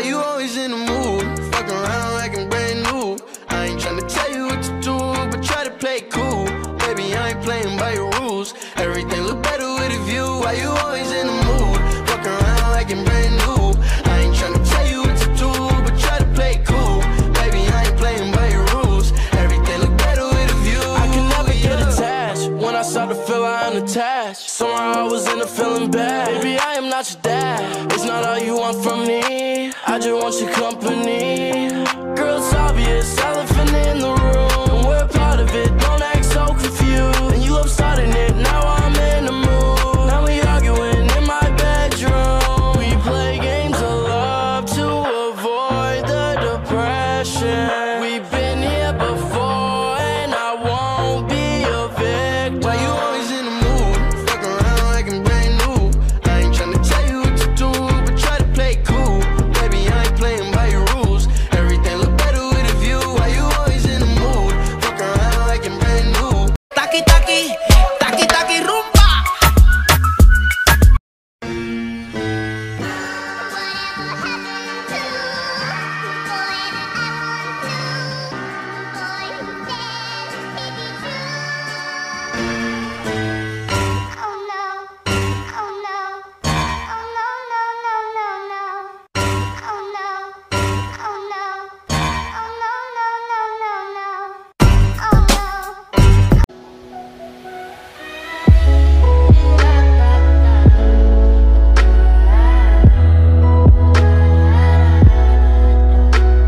you always in the mood? Fuck around like I'm brand new. I ain't tryna tell you what to do, but try to play cool. Baby, I ain't playing by your rules. Everything look better with a view. Why you always in the mood? Fuck around like I'm brand new. I ain't tryna tell you what to do, but try to play cool. Baby, I ain't playing by your rules. Everything look better with a view. I can never get attached. When I start to feel I'm attached, somehow I was in a feeling bad. Baby, I am not your dad. It's not all you want from me. I just want your company. Girl, it's obvious, elephant in the room. We're part of it, don't act so confused. And you love starting it, now I'm in the mood. Now we arguing in my bedroom. We play games of love to avoid the depression. We've been here before and I won't be a victim. Why you always in the mood? Fuck around like I'm brand new. I ain't tryna tell you what to do, but try to play cool. Baby, I ain't playing by your rules. Everything look better with a view. Why you always in the mood? Fuck around like I'm brand new. Taki taki, taki taki room.